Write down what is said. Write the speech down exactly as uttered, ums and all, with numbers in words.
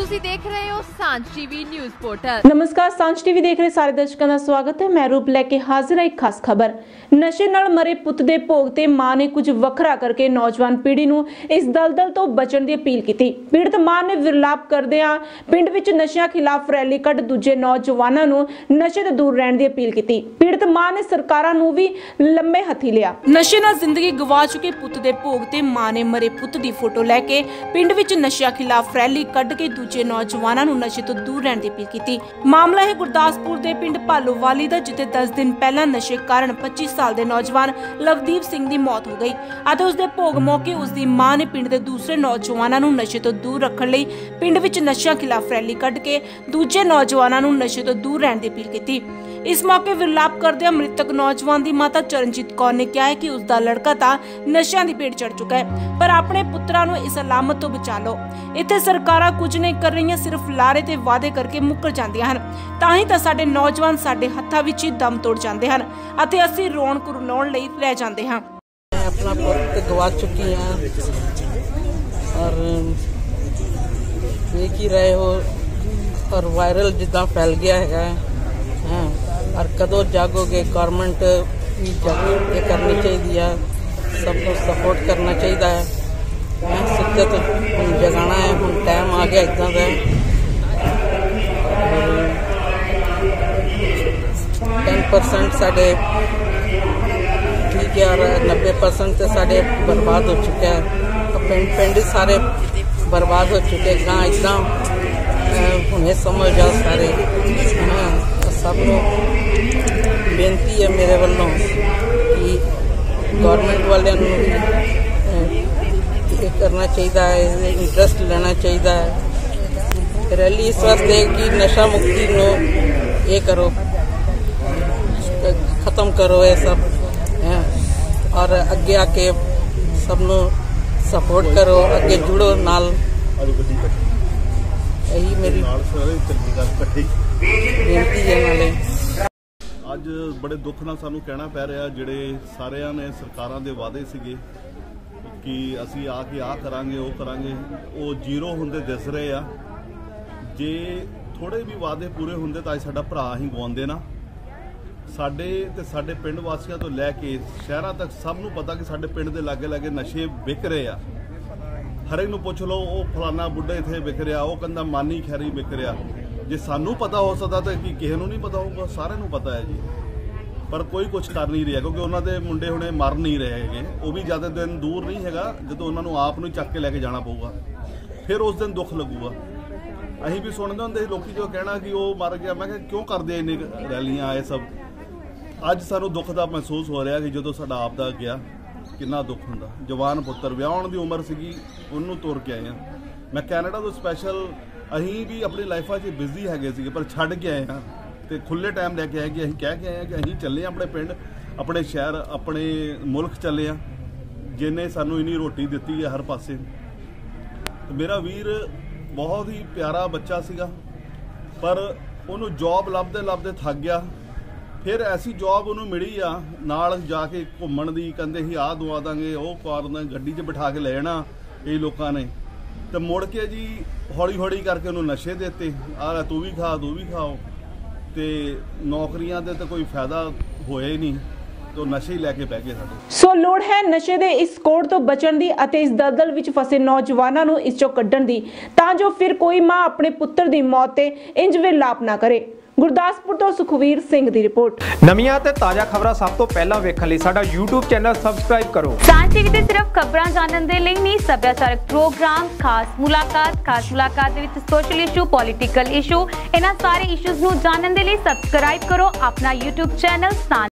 ਤੁਸੀਂ ਦੇਖ ਰਹੇ ਹੋ सांझ टीवी न्यूज़ पोर्टल। नमस्कार, सांझ टीवी देख रहे सारे दर्शकों का स्वागत है। मैं रूप लेके हाजिर है एक खास खबर। नशे नाल मरे पुੱਤ ਦੇ ਭੋਗ ਤੇ ਮਾਂ ਨੇ ਕੁਝ ਵੱਖਰਾ ਕਰਕੇ ਨੌਜਵਾਨ ਪੀੜ੍ਹੀ ਨੂੰ ਇਸ ਦਲਦਲ ਤੋਂ ਬਚਣ ਦੀ ਅਪੀਲ ਕੀਤੀ। ਪੀੜਤ ਮਾਂ ਨੇ ਵਿਰਲਾਪ ਕਰਦਿਆਂ ਪਿੰਡ ਵਿੱਚ ਨਸ਼ਿਆਂ ਖਿਲਾਫ ਰੈਲੀ ਕੱਢ ਦੂਜੇ ਨੌਜਵਾਨਾਂ ਨੂੰ ਨਸ਼ੇ ਤੋਂ ਦੂਰ ਰਹਿਣ ਦੀ ਅਪੀਲ ਕੀਤੀ। ਪੀੜਤ ਮਾਂ ਨੇ ਸਰਕਾਰਾਂ ਨੂੰ ਵੀ ਲੰਮੇ ਹੱਥੀ ਲਿਆ। ਨਸ਼ੇ ਨਾਲ ਜ਼ਿੰਦਗੀ ਗਵਾ ਚੁੱਕੇ ਪੁੱਤ ਦੇ ਭੋਗ ਤੇ ਮਾਂ ਨੇ ਮਰੇ ਪੁੱਤ ਦੀ ਫੋਟੋ ਲੈ ਕੇ ਪਿੰਡ ਵਿੱਚ ਨਸ਼ਿਆਂ ਖਿਲਾਫ ਰੈਲੀ ਕੱਢ ਕੇ ਦੂਜੇ ਨੌਜਵਾਨਾਂ ਨੂੰ ਨਸ਼ੇ ਤੋਂ ਦੂਰ ਰਹਿਣ ਦੀ ਅਪੀਲ ਕੀਤੀ। ਮਾਮਲਾ ਹੈ ਗੁਰਦਾਸਪੁਰ ਦੇ ਪਿੰਡ ਭਾਲੋਵਾਲੀ ਦਾ, ਜਿੱਥੇ ਦਸ ਦਿਨ ਪਹਿਲਾਂ ਨਸ਼ੇ ਕਾਰਨ ਪੱਚੀ ਸਾਲ ਦੇ ਨੌਜਵਾਨ ਲਵਦੀਪ ਸਿੰਘ ਦੀ ਮੌਤ ਹੋ ਗਈ ਅਤੇ ਉਸ ਦੇ ਭੋਗ ਮੌਕੇ ਉਸ ਦੀ ਮਾਂ ਨੇ ਪਿੰਡ ਦੇ ਦੂਸਰੇ ਨੌਜਵਾਨਾਂ ਨੂੰ ਨਸ਼ੇ ਤੋਂ ਦੂਰ ਰੱਖਣ ਲਈ ਪਿੰਡ ਵਿੱਚ ਨਸ਼ਿਆਂ ਖਿਲਾਫ ਰੈਲੀ ਕੱਢ ਕੇ ਦੂਜੇ ਨੌਜਵਾਨਾਂ ਨੂੰ ਨਸ਼ੇ ਤੋਂ ਦੂਰ ਰਹਿਣ ਦੀ ਅਪੀਲ ਕੀਤੀ। ਇਸ ਮੌਕੇ ਵਿਰਲਾਪ ਕਰਦਿਆਂ ਮ੍ਰਿਤਕ ਨੌਜਵਾਨ ਦੀ ਮਾਤਾ ਚਰਨਜੀਤ ਕੌਰ ਨੇ ਕਿਹਾ ਹੈ ਕਿ ਉਸ ਦਾ ਲੜਕਾ ਤਾਂ ਨਸ਼ਿਆਂ ਦੀ ਭੇਟ ਚੜ ਚੁੱਕਾ ਹੈ, ਪਰ ਆਪਣੇ ਪੁੱਤਰਾਂ ਨੂੰ ਇਸ ਅਲਾਮਤ ਤੋਂ ਬਚਾ ਲਓ। ਇੱਥੇ ਸਰਕਾਰਾਂ ਕੁਝ ਨਹੀਂ ਕਰ ਰਹੀਆਂ, ਸਿਰਫ ਲਾਰੇ ਤੇ ਵਾਅਦੇ ਕਰਕੇ ਮੁੱਕਰ ਜਾਂਦੀਆਂ ਹਨ। ਤਾਂ ਹੀ ਤਾਂ ਸਾਡੇ ਨੌਜਵਾਨ ਸਾਡੇ ਹੱਥਾਂ ਵਿੱਚ ਹੀ ਦਮ ਤੋੜ ਜਾਂਦੇ ਹਨ ਅਤੇ ਅਸੀਂ ਰੌਣਕ ਰੁਲਾਉਣ ਲਈ ਰਹਿ ਜਾਂਦੇ ਹਾਂ। मैं अपना पुत्र गवा चुकी हाँ और देख ही रहे हो और वायरल जिदा फैल गया है हाँ, और कदों जागोगे। गवर्नमेंट भी जागरूक करनी चाहिए, सबको सपोर्ट करना चाहिए है। सिक्के तो हम जगाना है, हम टाइम आ गया इतना का टेन परसेंट साढ़े ठीक है और नब्बे परसेंट तो साढ़े बर्बाद हो चुके हैं। पिंड पिंड सारे बर्बाद हो चुके हैं। गाँव एकदम उन्हें समझ जाओ सारे हाँ। सब लोग बेनती है मेरे वालों कि गवर्नमेंट वाले करना चाहिए, इंटरेस्ट लेना चाहिए। रैली इस वास्ते कि नशा मुक्ति नो ये करो, खत्म करो ये सब है और अगे आके सब नो सपोर्ट करो, अगे जुड़ो नाल। यही मेरी बेनती है। नाले ਅੱਜ ਬੜੇ ਦੁੱਖ ਨਾਲ ਸਾਨੂੰ ਕਹਿਣਾ ਪੈ ਰਿਹਾ, ਜਿਹੜੇ ਸਾਰਿਆਂ ਨੇ ਸਰਕਾਰਾਂ ਦੇ ਵਾਅਦੇ ਸੀਗੇ ਕਿ ਅਸੀਂ ਆ ਕੇ ਆ ਕਰਾਂਗੇ ਉਹ ਕਰਾਂਗੇ, ਉਹ ਜ਼ੀਰੋ ਹੁੰਦੇ ਦਿਸ ਰਹੇ ਆ। ਜੇ ਥੋੜੇ ਵੀ ਵਾਅਦੇ ਪੂਰੇ ਹੁੰਦੇ ਤਾਂ ਅੱਜ ਸਾਡਾ ਭਰਾ ਹੀ ਗਵਾਉਂਦੇ ਨਾ। ਸਾਡੇ ਤੇ ਸਾਡੇ ਪਿੰਡ ਵਾਸੀਆਂ ਤੋਂ ਲੈ ਕੇ ਸ਼ਹਿਰਾਂ ਤੱਕ ਸਭ ਨੂੰ ਪਤਾ ਕਿ ਸਾਡੇ ਪਿੰਡ ਦੇ ਲਾਗੇ ਲਾਗੇ ਨਸ਼ੇ ਵਿਕ ਰਹੇ ਆ। ਹਰੇਕ ਨੂੰ ਪੁੱਛ ਲਓ, ਉਹ ਫਲਾਨਾ ਬੁੱਢਾ ਇੱਥੇ ਵਿਕ ਰਿਹਾ, ਉਹ ਕਹਿੰਦਾ ਮਾਨੀ ਖੈਰੀ ਵਿਕ ਰਿਹਾ। ਜੇ ਸਾਨੂੰ ਪਤਾ ਹੋ ਸਕਦਾ ਤਾਂ ਕੀ ਕਿਸੇ ਨੂੰ ਨਹੀਂ ਪਤਾ ਹੋਊਗਾ? ਸਾਰਿਆਂ ਨੂੰ ਪਤਾ ਹੈ ਜੀ, ਪਰ ਕੋਈ ਕੁਝ ਕਰ ਨਹੀਂ ਰਿਹਾ ਕਿਉਂਕਿ ਉਹਨਾਂ ਦੇ ਮੁੰਡੇ ਹੁਣੇ ਮਰ ਨਹੀਂ ਰਹੇ ਹੈਗੇ। ਉਹ ਵੀ ਜ਼ਿਆਦਾ ਦਿਨ ਦੂਰ ਨਹੀਂ ਹੈਗਾ ਜਦੋਂ ਉਹਨਾਂ ਨੂੰ ਆਪ ਨੂੰ ਚੱਕ ਕੇ ਲੈ ਕੇ ਜਾਣਾ ਪਊਗਾ, ਫਿਰ ਉਸ ਦਿਨ ਦੁੱਖ ਲੱਗੂਗਾ। ਅਸੀਂ ਵੀ ਸੁਣਦੇ ਹੁੰਦੇ ਸੀ ਲੋਕੀ ਜੋ ਕਹਿਣਾ ਕਿ ਉਹ ਮਰ ਗਿਆ। ਮੈਂ ਕਿਹਾ ਕਿਉਂ ਕਰਦੇ ਇੰਨੇ ਰੈਲੀਆਂ ਇਹ ਸਭ? ਅੱਜ ਸਾਨੂੰ ਦੁੱਖ ਦਾ ਮਹਿਸੂਸ ਹੋ ਰਿਹਾ ਕਿ ਜਦੋਂ ਸਾਡਾ ਆਪ ਦਾ ਗਿਆ ਕਿੰਨਾ ਦੁੱਖ ਹੁੰਦਾ। ਜਵਾਨ ਪੁੱਤਰ ਵਿਆਹਣ ਦੀ ਉਮਰ ਸੀਗੀ, ਉਹਨੂੰ ਤੁਰ ਕੇ ਆਏ ਹਾਂ। ਮੈਂ ਕੈਨੇਡਾ ਤੋਂ ਸਪੈਸ਼ਲ, ਅਸੀਂ ਵੀ ਆਪਣੀ ਲਾਈਫਾਂ 'ਚ ਬਿਜ਼ੀ ਹੈਗੇ ਸੀਗੇ ਪਰ ਛੱਡ ਕੇ ਆਏ ਹਾਂ ਤੇ ਖੁੱਲੇ ਟਾਈਮ ਲੈ ਕੇ ਆਏ ਕਿ ਅਸੀਂ ਕਹਿ ਕੇ ਆਏ ਹਾਂ ਕਿ ਅਸੀਂ ਚੱਲੇ ਆਪਣੇ ਪਿੰਡ, ਆਪਣੇ ਸ਼ਹਿਰ, ਆਪਣੇ ਮੁਲਕ ਚੱਲੇ ਹਾਂ ਜਿਹਨੇ ਸਾਨੂੰ ਇੰਨੀ ਰੋਟੀ ਦਿੱਤੀ ਹੈ ਹਰ ਪਾਸੇ। ਮੇਰਾ ਵੀਰ ਬਹੁਤ ਹੀ ਪਿਆਰਾ ਬੱਚਾ ਸੀਗਾ, ਪਰ ਉਹਨੂੰ ਜੌਬ ਲੱਭਦੇ ਲੱਭਦੇ ਥੱਕ ਗਿਆ। ਫਿਰ ਐਸੀ ਜੌਬ ਉਹਨੂੰ ਮਿਲੀ ਆ ਨਾਲ ਜਾ ਕੇ ਘੁੰਮਣ ਦੀ, ਕਹਿੰਦੇ ਸੀ ਆਹ ਦਵਾ ਦਾਂਗੇ ਉਹ ਕਰ ਦਾਂਗੇ, ਗੱਡੀ 'ਚ ਬਿਠਾ ਕੇ ਲੈ ਜਾਣਾ ਇਹ ਲੋਕਾਂ ਨੇ। ਤੇ ਮੁੜ ਕੇ ਜੀ ਹੌਲੀ ਹੌਲੀ ਕਰਕੇ ਉਹਨੂੰ ਨਸ਼ੇ ਦਿੱਤੇ, ਆਹ ਤੂੰ ਵੀ ਖਾ ਤੂੰ ਵੀ ਖਾਓ, ਤੇ ਨੌਕਰੀਆਂ ਦੇ ਤਾਂ ਕੋਈ ਫਾਇਦਾ ਹੋਇਆ ਹੀ ਨਹੀਂ, तो नशे ही लैके बह गए साडे। सो लोड़ है नशे दे इस कोड़ तो बचण दी अते इस दलदल विच फसे नौजवानां नूं इस चों कड्ढण दी, तां जो फिर कोई मां अपने पुत्र दी मौत ते इंज विलाप ना करे। गुरदासपुर तो सुखवीर सिंह दी रिपोर्ट। नवीं ते ताज़ा खबरां सब तो पहला वेखण लई साडा यूट्यूब चैनल सबसक्राइब करो। सांझ टीवी ते सिर्फ खबरां जानन दे लई नहीं, सभ्याचारक प्रोग्राम, खास मुलाकात खास मुलाकात दे विच सोशल इशू, पॉलिटिकल इशू, इन्हां सारे इशूज़ नूं जानन दे लई सबसक्राइब करो अपना यूट्यूब चैनल सांझ।